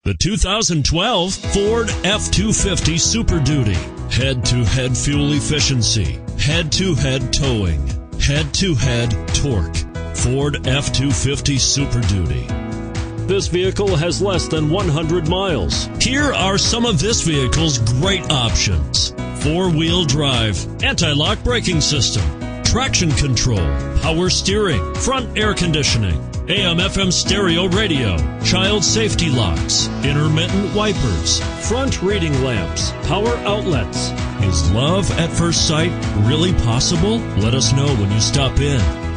The 2012 Ford F-250 Super Duty. Head-to-head fuel efficiency, head-to-head towing, head-to-head torque. Ford F-250 Super Duty. This vehicle has less than 100 miles. Here are some of this vehicle's great options: four-wheel drive, anti-lock braking system, traction control, power steering, front air conditioning, AM/FM stereo radio, child safety locks, intermittent wipers, front reading lamps, power outlets. Is love at first sight really possible? Let us know when you stop in.